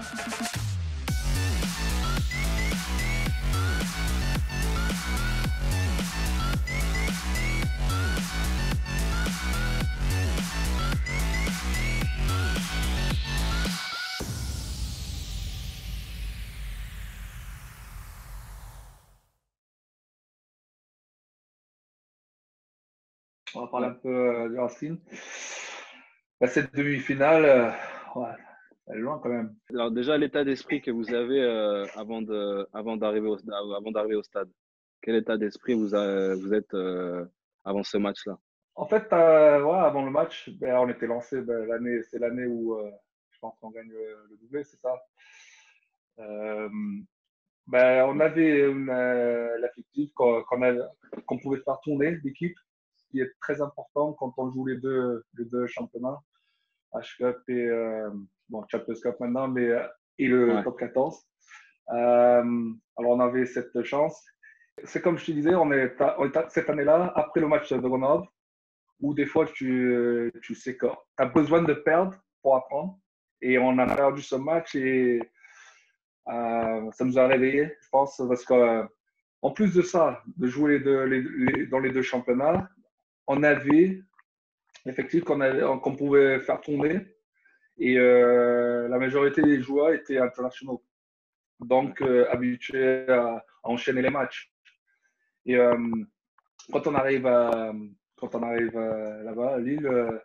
On va parler un peu du Racing. Cette demi-finale, ouais, elle est loin quand même. Alors déjà, l'état d'esprit que vous avez avant d'arriver au stade. Quel état d'esprit vous êtes avant ce match-là? En fait, ouais, avant le match, on était lancé. C'est l'année où je pense qu'on gagne le doublé, c'est ça. On avait l'affectif qu'on pouvait faire tourner l'équipe, ce qui est très important quand on joue les deux championnats, H-Cup et Champions Cup maintenant, et le top 14. Alors on avait cette chance. C'est comme je te disais, on est cette année-là, après le match de Grenoble, où des fois tu sais que tu as besoin de perdre pour apprendre. Et on a perdu ce match et ça nous a réveillés, je pense, parce qu'en plus de ça, de jouer dans les deux championnats, on avait effectivement qu'on pouvait faire tourner et la majorité des joueurs étaient internationaux, donc habitués à enchaîner les matchs. Et quand on arrive là-bas à Lille,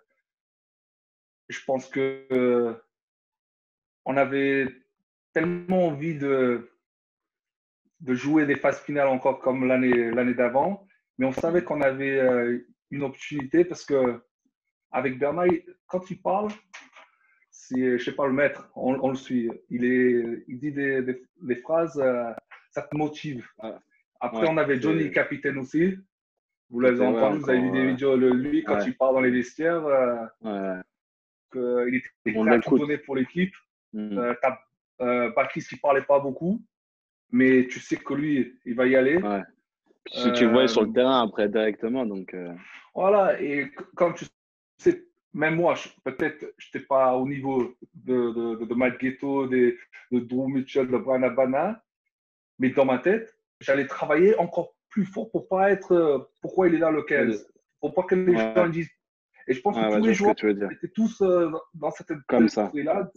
je pense que on avait tellement envie de jouer des phases finales encore comme l'année d'avant, mais on savait qu'on avait une opportunité parce que avec Bernard, quand il parle, je sais pas, le maître, on le suit. Il dit des phrases, ça te motive. Après, on avait Johnny, capitaine aussi. Vous l'avez entendu, vous avez vu des vidéos de lui quand il part dans les vestiaires, qu'il était prêt à tout donner pour l'équipe. Patrice, il parlait pas beaucoup, mais tu sais que lui, il va y aller. Tu le voyais sur le terrain après directement. Donc, Voilà, et comme tu sais, même moi, peut-être je n'étais pas au niveau de Matt Ghetto, de Drew Mitchell, de Brian Abana, mais dans ma tête, j'allais travailler encore plus fort pour pas être pourquoi il est là le 15. Pour pas que les gens disent. Et je pense que tous les joueurs étaient tous dans cette esprit-là.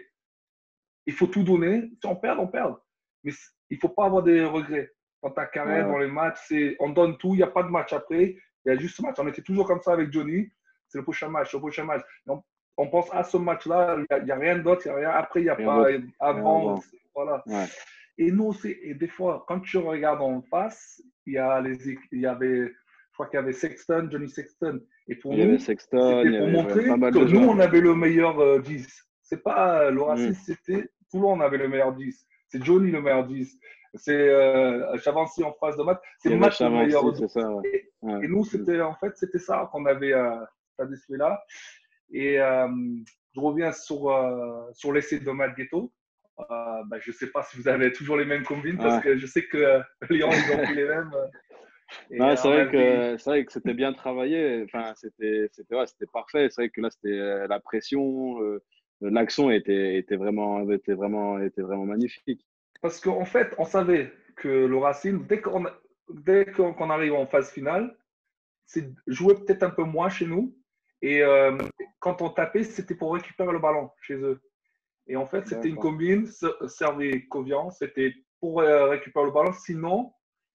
Il faut tout donner. Si on perd, on perd. Mais il ne faut pas avoir des regrets. Dans ta carrière, dans les matchs, on donne tout. Il n'y a pas de match après. Il y a juste ce match. On était toujours comme ça avec Johnny. C'est le prochain match, le prochain match. On pense à ce match-là. Il n'y a rien d'autre. Il n'y a rien après. Il n'y a pas avant. Voilà. Et nous aussi, et des fois, quand tu regardes en face, il y avait, je crois qu'il y avait Sexton, Johnny Sexton. Et pour nous, c'était pour montrer que nous, on avait le meilleur 10. C'est pas le Racing, c'était Toulon, on avait le meilleur 10. C'est Johnny le meilleur 10. C'est Chavancy en phase de match. C'est Matt le meilleur 10. Et nous, c'était ça qu'on avait cet esprit-là. Et je reviens sur l'essai de Matt Ghetto. Je ne sais pas si vous avez toujours les mêmes combines parce que je sais que Lyon, ils ont pris les mêmes. C'est vrai que c'était bien travaillé. Enfin, c'était parfait. C'est vrai que là, c'était la pression, l'action était vraiment magnifique. Parce qu'en fait, on savait que le Racing, dès qu'on arrive en phase finale, c'est jouer peut-être un peu moins chez nous. Et quand on tapait, c'était pour récupérer le ballon chez eux. Et en fait, c'était une combine, servait Covian, c'était pour récupérer le ballon. Sinon,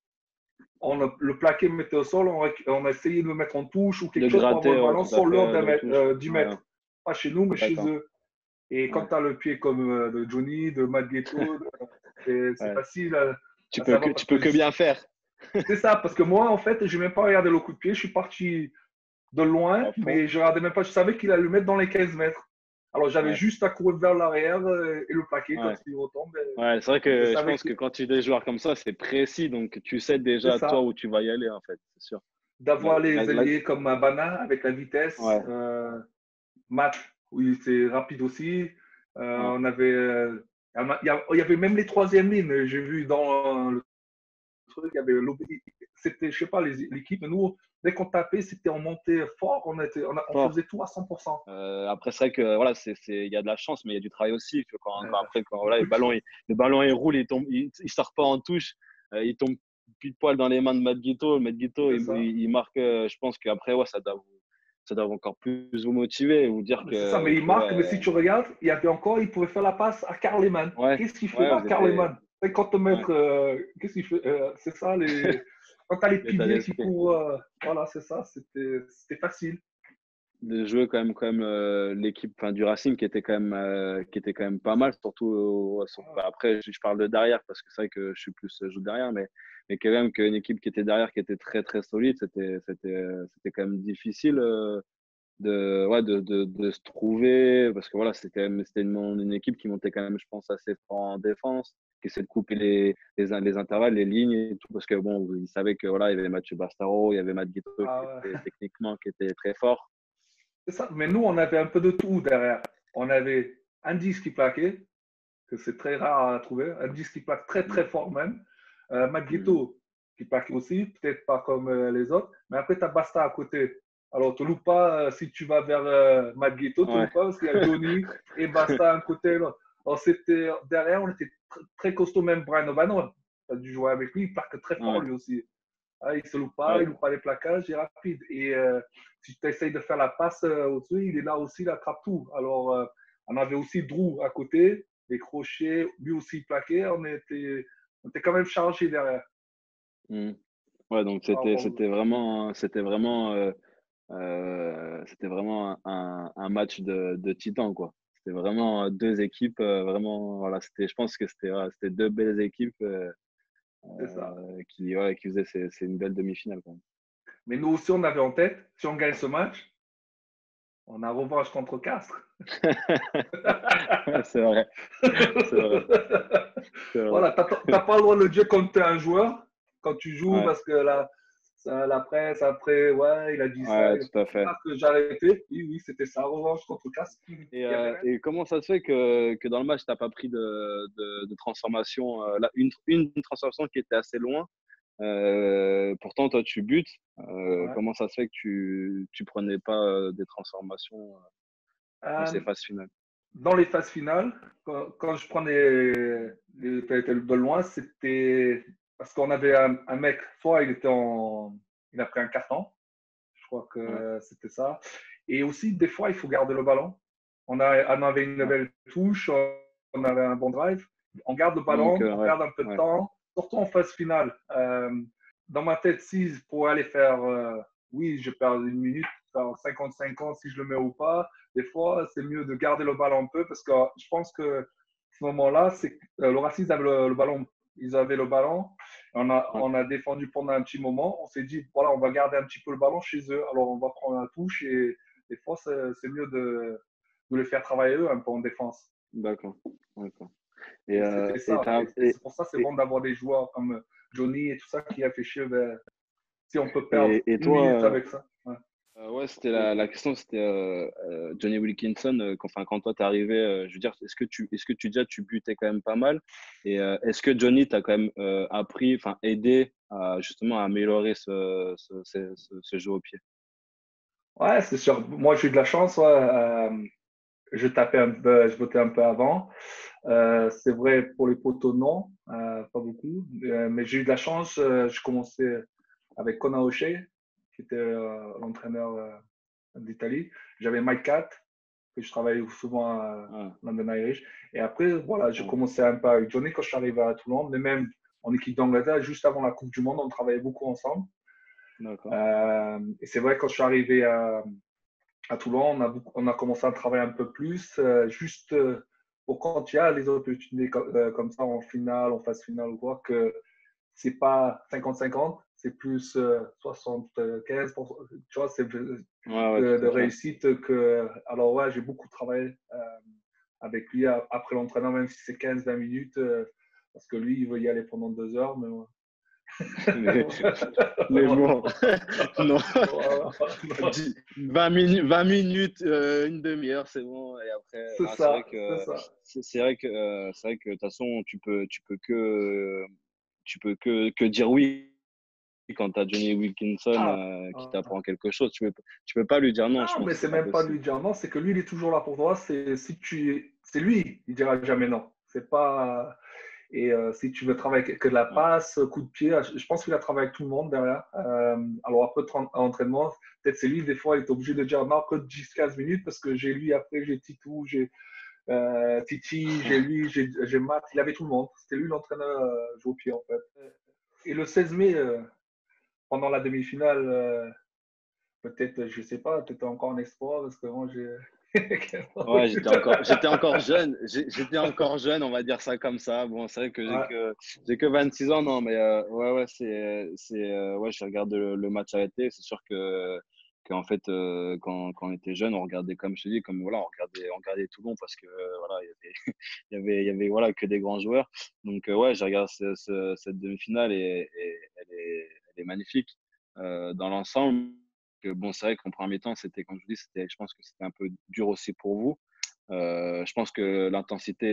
on le plaquait, mettait au sol, on a essayé de le mettre en touche ou quelque chose pour avoir le ballon sur l'heure de 10 mètres. Pas chez nous, mais chez eux. Et quand tu as le pied comme de Johnny, de Matt Ghetto, c'est facile. Tu peux que bien faire. C'est ça, parce que moi, en fait, je n'ai même pas regardé le coup de pied. Je suis parti de loin, mais je ne regardais même pas. Je savais qu'il allait le mettre dans les 15 mètres. Alors, j'avais juste à courir vers l'arrière et le plaquer quand il retombe. C'est vrai que je pense que quand tu es des joueurs comme ça, c'est précis. Donc, tu sais déjà toi où tu vas y aller, en fait, c'est sûr. D'avoir les ailiers comme Bana avec la vitesse. Matt, oui, c'est rapide aussi. On avait, il y avait même les troisième lignes. J'ai vu dans le truc, il y avait c'était, je sais pas, l'équipe, mais nous, dès qu'on tapait, c'était on montait fort, on faisait tout à 100%. Après, c'est vrai que voilà, il y a de la chance, mais il y a du travail aussi. Après, quand voilà, le ballon il roule, il sort pas en touche, il tombe pile poil dans les mains de Matt Guito. Matt Guito, il marque. Je pense qu'après, ouais, ça doit encore plus vous motiver, vous dire que. C'est ça, mais il marque, mais si tu regardes, il pouvait faire la passe à Karleman. Ouais, Qu'est-ce qu'il fait pas, Karleman? 50 mètres, qu'est-ce qu'il fait? C'est ça, quand tu as les piliers qui courent, voilà, c'est ça, c'était facile. De jouer quand même l'équipe du Racing qui était quand même pas mal, surtout après je parle de derrière parce que c'est vrai que je joue derrière, mais quand même qu'une équipe qui était derrière qui était très très solide, c'était quand même difficile de se trouver parce que voilà, c'était une équipe qui montait quand même, je pense, assez fort en défense, qui essaie de couper les intervalles, les lignes et tout, parce que bon, ils savaient que voilà, il y avait Mathieu Bastaro, il y avait Matt Guito qui était techniquement qui était très fort. C'est ça, mais nous on avait un peu de tout derrière. On avait un 10 qui plaquait, que c'est très rare à trouver, un 10 qui plaque très très fort même, Matt Guito qui plaque aussi, peut-être pas comme les autres, mais après tu as Basta à côté. Alors, tu ne loupes pas si tu vas vers Matt Guito, tu ne loupes pas parce qu'il y a Johnny et Basta à un côté. Alors, derrière, on était très costaud, même Brian O'Bannon. Tu as dû jouer avec lui, il plaque très fort lui aussi. Il ne se loupe pas, il ne loupe pas les plaquages, il est rapide. Et si tu essayes de faire la passe au-dessus, il est là aussi, il attrape tout. Alors, on avait aussi Drew à côté, les crochets, lui aussi plaqué. On était quand même chargé derrière. Ouais, donc c'était vraiment un match de titans, quoi. C'était vraiment deux équipes, vraiment, voilà, je pense que c'était deux belles équipes qui faisaient c'est une belle demi-finale, quand même. Mais nous aussi, on avait en tête, si on gagne ce match, on a revanche contre Castres. C'est vrai. Voilà, tu n'as pas le droit de le dire comme tu es un joueur quand tu joues parce que la presse, après, il a dit ça. Tout à fait. Que j'ai arrêté. Oui, c'était ça, revanche contre Castres. Et comment ça se fait que dans le match, tu n'as pas pris de transformation, une transformation qui était assez loin? Pourtant, toi, tu butes. Comment ça se fait que tu prenais pas des transformations dans ces phases finales? Dans les phases finales, quand je prenais de loin, c'était parce qu'on avait un mec, soit il a pris un carton, je crois que c'était ça. Et aussi, des fois, il faut garder le ballon. On avait une belle touche, on avait un bon drive. On garde le ballon, on perd un peu de temps, surtout en phase finale. Dans ma tête, si pour aller faire, je perds une minute, 50-50 si je le mets ou pas. Des fois, c'est mieux de garder le ballon un peu parce que je pense que ce moment-là, le Racing avait le ballon. Ils avaient le ballon. On a défendu pendant un petit moment. On s'est dit, voilà, on va garder un petit peu le ballon chez eux. Alors, on va prendre la touche et des fois, c'est mieux de les faire travailler eux un peu en défense. D'accord. Et c'est pour ça que c'est bon d'avoir des joueurs comme Johnny et tout ça qui réfléchissent si on peut perdre une minute avec ça. C'était la question, c'était Johnny Wilkinson. Quand toi t'es arrivé, je veux dire, est-ce que déjà tu butais quand même pas mal, et est-ce que Johnny t'a quand même aidé justement à améliorer ce jeu au pied? Ouais, c'est sûr. Moi, j'ai eu de la chance. Je bottais un peu avant. C'est vrai pour les poteaux, non, pas beaucoup. Mais j'ai eu de la chance. Je commençais avec Conor O'Shea, qui était l'entraîneur d'Italie. J'avais Mike Catt, que je travaillais souvent à London Irish. Et après, voilà, je commençais un peu avec Johnny quand je suis arrivé à Toulon, mais même en équipe d'Angleterre, juste avant la Coupe du Monde, on travaillait beaucoup ensemble. Et c'est vrai, quand je suis arrivé à Toulon, on a commencé à travailler un peu plus, juste pour quand il y a les opportunités comme ça en finale, en phase finale ou quoi, que c'est pas 50-50, c'est plus 75%, tu vois, c'est de réussite que. Alors, j'ai beaucoup travaillé avec lui après l'entraînement, même si c'est 15-20 minutes, parce que lui, il veut y aller pendant 2 heures, mais. mais bon, non. 20 minutes, une demi-heure, c'est bon. Et après, c'est vrai que de toute façon, tu peux tu peux que dire oui quand tu as Johnny Wilkinson qui t'apprend quelque chose. Tu peux pas lui dire non, je Non, pense mais que c'est c'est pas même pas possible. lui dire non, c'est que lui, il est toujours là pour toi. C'est lui, il dira jamais non. C'est pas. Et si tu veux travailler avec que de la Ouais. passe, coup de pied, je pense qu'il a travaillé avec tout le monde derrière. Alors après entraînement, peut-être c'est lui, des fois, il est obligé de dire non, que 10-15 minutes parce que j'ai lui, après j'ai Titou, j'ai Titi, j'ai lui, j'ai Matt. Il avait tout le monde. C'était lui l'entraîneur joué au pied en fait. Et le 16 mai, pendant la demi-finale, peut-être, je sais pas, peut-être encore un espoir parce que moi j'ai. Ouais, j'étais encore jeune, on va dire ça comme ça. Bon, c'est vrai que Ouais. j'ai que 26 ans, non, mais ouais, ouais, je regarde le match à la télé. C'est sûr qu'en fait, quand on était jeune, on regardait, comme je te dis, comme voilà, on regardait Toulon parce que voilà, il y avait voilà que des grands joueurs. Donc ouais, je regarde cette demi-finale et elle est magnifique dans l'ensemble. Bon, c'est vrai qu'en premier temps, c'était, comme je vous dis, je pense que c'était un peu dur aussi pour vous. Je pense que l'intensité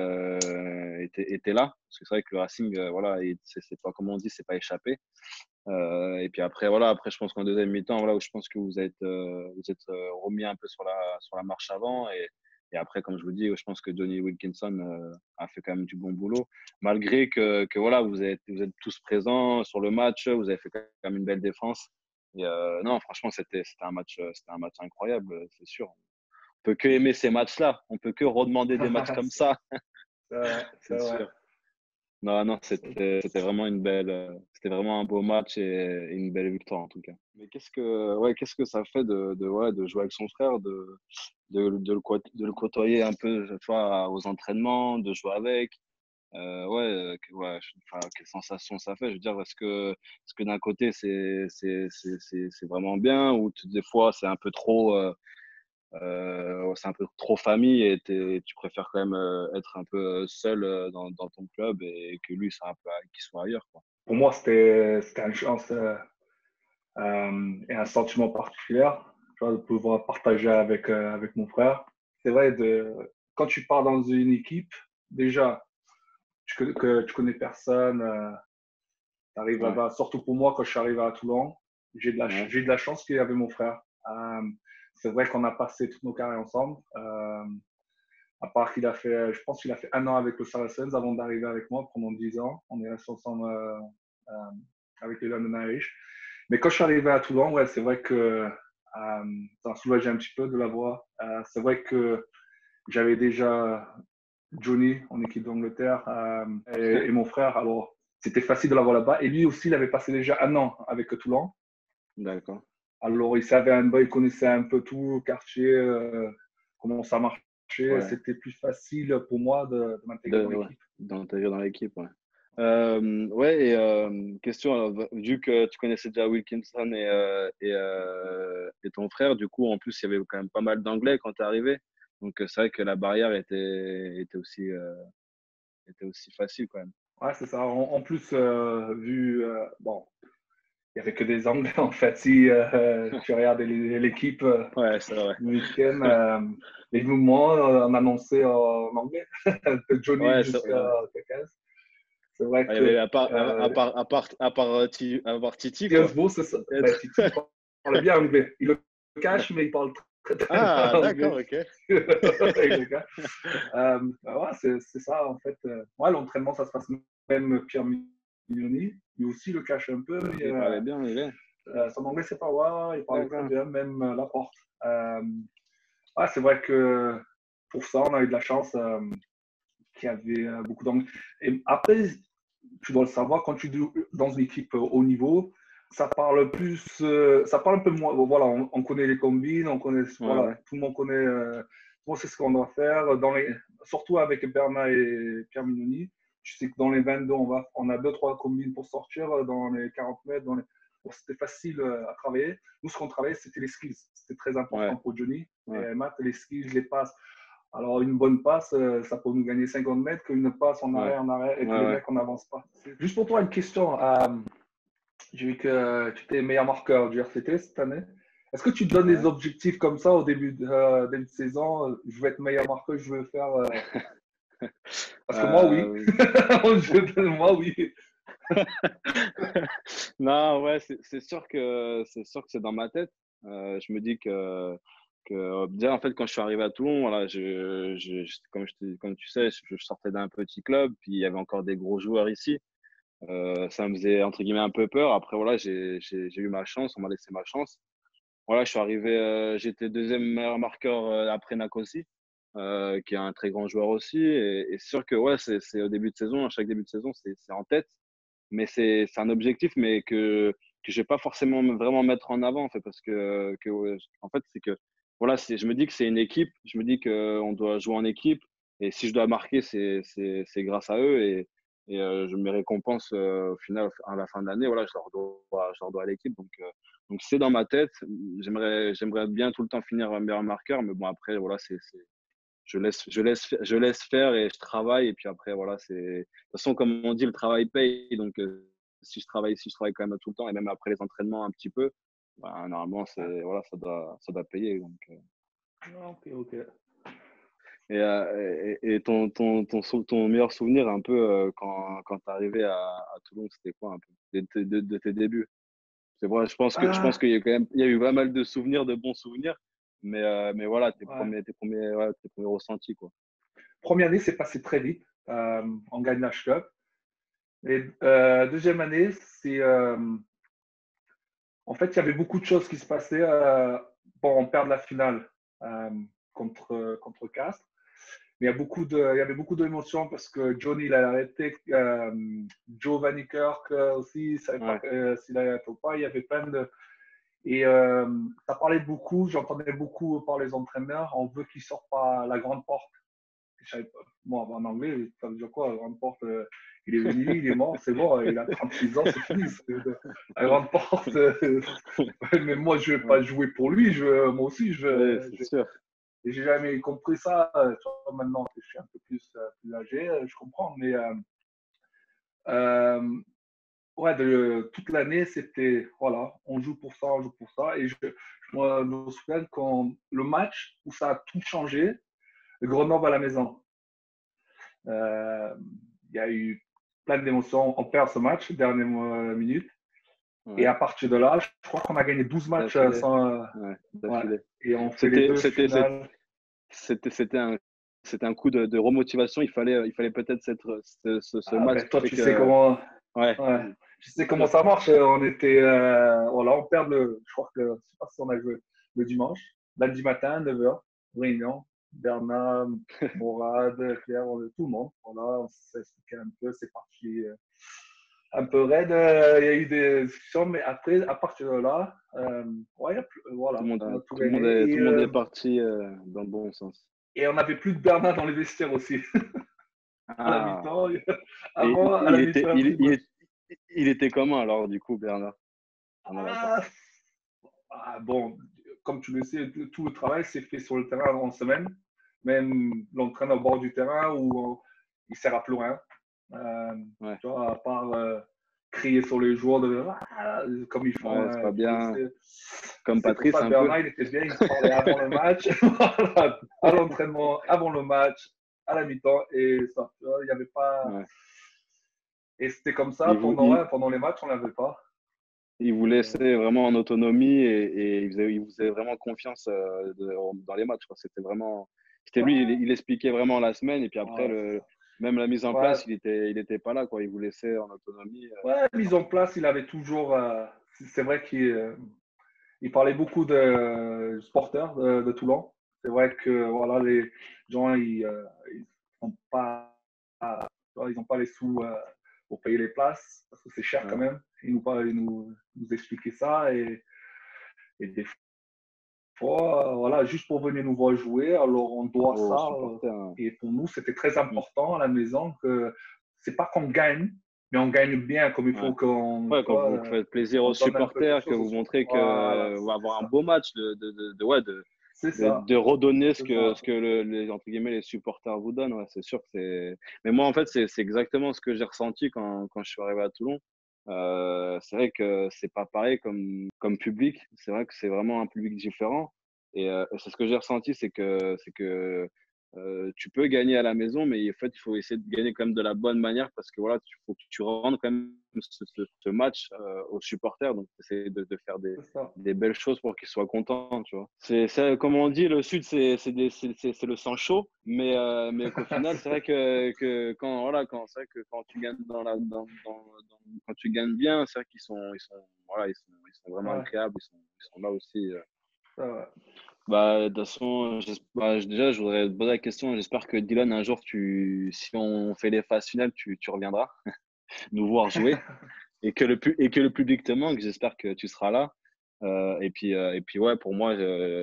était là. Parce que c'est vrai que le Racing, voilà, c'est pas, comme on dit, c'est pas échappé. Et puis après, voilà, après, je pense qu'en deuxième mi-temps, voilà, où je pense que vous êtes remis un peu sur la marche avant. Et après, comme je vous dis, je pense que Johnny Wilkinson a fait quand même du bon boulot. Malgré que voilà, vous êtes tous présents sur le match, vous avez fait quand même une belle défense. Et non, franchement, c'était un match incroyable, c'est sûr. On peut que aimer ces matchs-là. On peut que redemander des matchs comme ça, C'est vrai, c'est c'est vrai. sûr. Non, non, c'était vraiment c'était vraiment un beau match et une belle victoire en tout cas. Mais qu'est-ce que ça fait ouais, de jouer avec son frère, de le côtoyer un peu, tu vois, aux entraînements, de jouer avec. Ouais, enfin, quelle sensation ça fait? Je veux dire, est-ce que d'un côté c'est vraiment bien ou des fois c'est un peu trop famille et tu préfères quand même être un peu seul dans ton club et que lui, c'est un peu qu'il soit ailleurs, quoi. Pour moi, c'était une chance et un sentiment particulier, tu vois, de pouvoir partager avec mon frère. C'est vrai, quand tu pars dans une équipe, déjà, tu connais personne, tu arrives Ouais, là-bas, surtout pour moi, quand je suis arrivé à Toulon, ouais, j'ai de la chance qu'il y avait mon frère. C'est vrai qu'on a passé toutes nos carrières ensemble. À part qu'il a fait, je pense qu'il a fait un an avec le Saracens avant d'arriver avec moi pendant 10 ans. On est restés ensemble euh, avec les London Irish. Mais quand je suis arrivé à Toulon, ouais, c'est vrai que ça m'a soulagé un petit peu de la voir. C'est vrai que j'avais déjà Johnny en équipe d'Angleterre et mon frère. Alors, c'était facile de l'avoir là-bas. Et lui aussi, il avait passé déjà un an avec Toulon. d'accord. Alors, il connaissait un peu tout, le quartier, comment ça marchait. Ouais, C'était plus facile pour moi de m'intégrer dans ouais, l'équipe. d'intégrer dans l'équipe, ouais. Ouais, et question, alors, vu que tu connaissais déjà Wilkinson et ton frère, du coup, en plus, il y avait quand même pas mal d'anglais quand tu es arrivé. Donc, c'est vrai que la barrière était aussi facile quand même. Ouais, c'est ça. En plus, bon, il n'y avait que des Anglais en fait. Si tu regardes l'équipe Ouais, c'est vrai. du week-end, les mouvements, on annonçait en anglais, de Johnny Ouais, jusqu'à ouais. Kakaz. C'est vrai Il y avait que à part Titi, quoi. Gainsbourg, c'est ça. Ben, Peut-être. Titi parle bien anglais. Il le cache, mais il parle très bien Ah, anglais. d'accord, ok. Il le cache. Ouais, c'est ça, en fait. Ouais, l'entraînement, ça se passe même Pierre Mignoni. Lui aussi le cache un peu. Il parlait bien anglais. Son anglais, c'est pas ouais, il parle très D'accord. bien, même Laporte. Ouais, c'est vrai que pour ça, on a eu de la chance qu'il y avait beaucoup d'anglais. Et après, tu dois le savoir, quand tu es dans une équipe haut niveau, ça parle un peu moins. Bon, voilà, on connaît les combines, Ouais, voilà, ouais. tout le monde connaît, tout le monde sait ce qu'on doit faire. Surtout avec Bernard et Pierre Mignoni, tu sais que dans les 22, on a 2-3 combines pour sortir dans les 40 mètres. Bon, c'était facile à travailler. Nous, ce qu'on travaillait, c'était les skills. C'était très important Ouais, pour Johnny. ouais. Et Matt, les skills, les passes. Alors, une bonne passe, ça peut nous gagner 50 mètres qu'une passe Ouais, en arrière et que ouais, les ouais. mecs, on n'avance pas. Juste pour toi, une question. J'ai vu que tu étais meilleur marqueur du RCT cette année. Est-ce que tu te donnes des Ouais. objectifs comme ça au début de saison? Je veux être meilleur marqueur, je veux faire. Parce que moi, oui. Euh, Moi, oui. Non, ouais, c'est sûr que c'est dans ma tête. Je me dis que déjà, en fait, quand je suis arrivé à Toulon, voilà, comme tu sais, je sortais d'un petit club, puis il y avait encore des gros joueurs ici. Ça me faisait, entre guillemets, un peu peur. Après, voilà, j'ai eu ma chance, on m'a laissé ma chance. Voilà, je suis arrivé, j'étais deuxième meilleur marqueur après Nakosi, qui est un très grand joueur aussi. Et c'est sûr que ouais, c'est au début de saison, à chaque début de saison, c'est en tête. Mais c'est un objectif, mais que je vais pas forcément vraiment mettre en avant, en fait, parce que ouais, en fait, c'est que voilà, je me dis que c'est une équipe, je me dis qu'on doit jouer en équipe. Et si je dois marquer, c'est grâce à eux. Et je me récompense au final, à la fin de l'année. Voilà, je leur dois à l'équipe. Donc c'est dans ma tête. J'aimerais bien tout le temps finir meilleur marqueur, mais bon, après, voilà, je laisse faire et je travaille. Et puis après, voilà, de toute façon, comme on dit, le travail paye. Donc, si je travaille quand même tout le temps et même après les entraînements un petit peu, bah, normalement, voilà, ça doit payer. Donc, Ok, ok. et ton meilleur souvenir un peu quand tu es arrivé à Toulon, c'était quoi un peu de tes débuts? C'est vrai, je pense qu'il y a quand même, il y a eu pas mal de souvenirs, de bons souvenirs, mais voilà, Ouais. tes premiers ressentis, quoi. Première année, c'est passé très vite. On gagne la Cup. Et deuxième année, en fait, il y avait beaucoup de choses qui se passaient. Bon, on perd la finale euh, contre Castres. Mais il y avait beaucoup d'émotions parce que Johnny, il a arrêté. Giovanni Kirk aussi, il ne savait pas Ouais, s'il allait arrêter ou pas. Il y avait plein de. Et ça parlait beaucoup, j'entendais beaucoup par les entraîneurs. On veut qu'il sorte par la grande porte. Je savais pas. Moi, en anglais, ça veut dire quoi, la grande porte il est venu, il est mort, c'est bon, il a 36 ans, c'est fini. La grande porte. Mais moi, je ne vais ouais, pas jouer pour lui. Moi aussi, ouais, c'est sûr. et j'ai jamais compris ça. Maintenant que je suis un peu plus âgé, je comprends. Mais euh, ouais, toute l'année, c'était voilà, on joue pour ça, on joue pour ça. Et moi, je me souviens quand le match où ça a tout changé, Grenoble à la maison. Euh, Il y a eu plein d'émotions. On perd ce match, dernière minute. Et Ouais, à partir de là, je crois qu'on a gagné 12 matchs d'affilée. sans. Ouais, Ouais. d'affilée. Et on fait les C'était, deux c'était, c'est- finales. c'était, c'était un coup de remotivation. Il fallait peut-être ce Ah, match ben qui toi, fait tu sais que, comment. ouais, Ouais. Je sais c'est comment sûr. ça marche. On était. Voilà, on perd je crois que. Je sais pas si on a joué le dimanche. Lundi matin, 9h, réunion. Bernard, Morad, Claire, tout le monde. Voilà, on s'est expliqué un peu. C'est parti un peu raide. Il y a eu des discussions, mais après, à partir de là, ouais, voilà, on a tout gagné. Tout le monde est parti dans le bon sens. Et on n'avait plus de Bernard dans les vestiaires aussi. À la Ah, mi-temps, et avant, à la mi-temps, après le match. il était comment alors, du coup, Bernard, pendant la Ah, partie? bon, comme tu le sais, tout le travail s'est fait sur le terrain en semaine. Même l'entraîneur au bord du terrain où il sert à plus rien. Ouais, Tu vois, à part crier sur les joueurs comme ils font, ouais, c'est pas tu le bien. sais. Comme C'est pour Patrice, ça que un peu. Bernard, il était bien, il se parlait avant le match, voilà, à l'entraînement, avant le match, à la mi-temps, et ça, tu vois, il n'y avait pas. Ouais. Et c'était comme ça Il vous, il, pendant les matchs, on n'avait pas. il vous Et, laissait vraiment en autonomie et il vous faisait vraiment confiance dans les matchs, quoi. C'était lui, ouais, il expliquait vraiment la semaine et puis après, ouais, c'est ça. même la mise en Ouais, place, il était pas là, quoi. Il vous laissait en autonomie. ouais, mise en place, il avait toujours. C'est vrai il parlait beaucoup de sporteurs de Toulon. C'est vrai que voilà, les gens, ils n'ont pas, ils ont pas les sous pour payer les places, parce que c'est cher quand Ouais. même. Nous expliquait ça. Et des fois, voilà, juste pour venir nous voir jouer, alors on doit Aux ça. supporters, hein. Et pour nous, c'était très Mm. important à la maison que c'est pas qu'on gagne, mais on gagne bien, comme il Ouais. faut qu'on, Ouais, tu quand vois, vous faites plaisir aux on donne un peu quelque supporters, que chose vous aussi. montrez Voilà, que on va c'est avoir un ça. beau match, ouais, C'est ça. de redonner C'est ça. ce que entre guillemets, les supporters vous donnent. Ouais, c'est sûr que c'est. Mais moi, en fait, c'est exactement ce que j'ai ressenti quand je suis arrivé à Toulon. C'est vrai que c'est pas pareil comme public. C'est vrai que c'est vraiment un public différent. Et c'est ce que j'ai ressenti, c'est que tu peux gagner à la maison, mais en fait, il faut essayer de gagner quand même de la bonne manière parce que voilà, il faut que tu rendes quand même ce match aux supporters. Donc, essayer de faire des belles choses pour qu'ils soient contents, tu vois. Comme on dit, le Sud, c'est le sang chaud, mais qu'au final, c'est vrai que c'est vrai que quand tu gagnes quand tu gagnes bien, c'est vrai ils sont vraiment agréables, ils sont là aussi. De toute façon, déjà, je voudrais te poser la question. J'espère que Dylan, un jour, si on fait les phases finales, tu reviendras nous voir jouer et que le public te manque. J'espère que tu seras là. Et puis ouais, pour moi,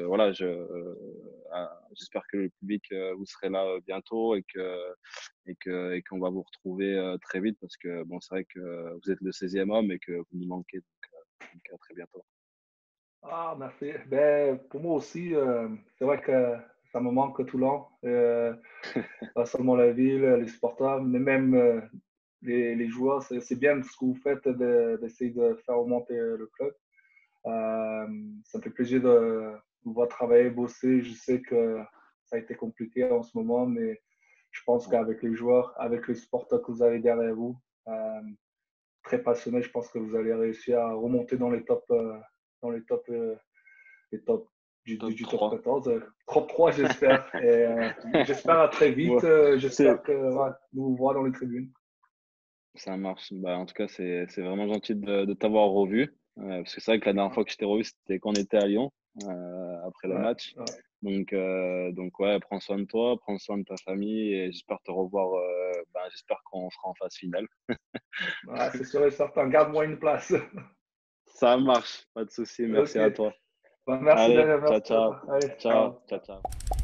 j'espère que le public, vous serez là bientôt et qu'on va vous retrouver très vite parce que bon, c'est vrai que vous êtes le 16e homme et que vous nous manquez. Donc à très bientôt. Ah, merci. Ben, pour moi aussi, c'est vrai que ça me manque Toulon. Pas seulement la ville, les supporters, mais même les joueurs. C'est bien ce que vous faites d'essayer de faire remonter le club. Ça me fait plaisir de vous voir travailler, bosser. Je sais que ça a été compliqué en ce moment, mais je pense qu'avec les joueurs, avec les supporters que vous avez derrière vous, très passionnés, je pense que vous allez réussir à remonter dans les tops. Dans les top du top 14. Top 3, j'espère. Et j'espère à très vite. J'espère que nous vous voir dans les tribunes. Ça marche. En tout cas, c'est vraiment gentil de t'avoir revu. Parce que c'est vrai que la dernière fois que je t'ai revu, c'était quand on était à Lyon, après le match. Donc ouais, prends soin de toi, prends soin de ta famille et j'espère te revoir. J'espère qu'on sera en phase finale. C'est sûr et certain. Garde-moi une place. Ça marche, pas de souci. Merci à toi. Merci Allez, d'aller. ciao, ciao. Allez, Ciao, ciao, ciao.